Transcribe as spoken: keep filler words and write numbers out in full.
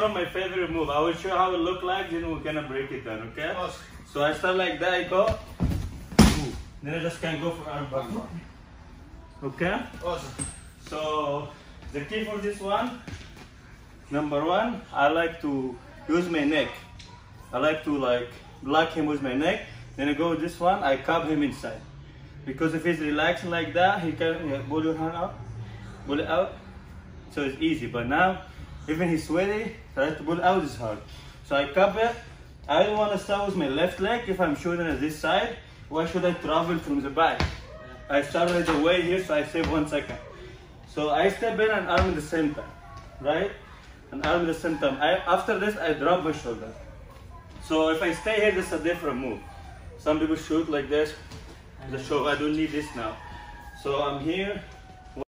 One of my favorite move. I will show you how it look like, then we're gonna break it down, okay? Awesome. So I start like that, I go. Ooh. Then I just can go for arm back. Okay? Awesome. So the key for this one, number one, I like to use my neck. I like to like block him with my neck. Then I go with this one, I cup him inside. Because if he's relaxing like that, he can yeah, pull your hand out, pull it out. So it's easy. But now, even he's sweaty, try to pull it out is hard. So I cup it. I don't want to start with my left leg. If I'm shooting at this side, why should I travel from the back? I start right away here, so I save one second. So I step in and arm at the same time, right? And arm at the same time. I, after this, I drop my shoulder. So if I stay here, this is a different move. Some people shoot like this. The show, I don't need this now. So I'm here,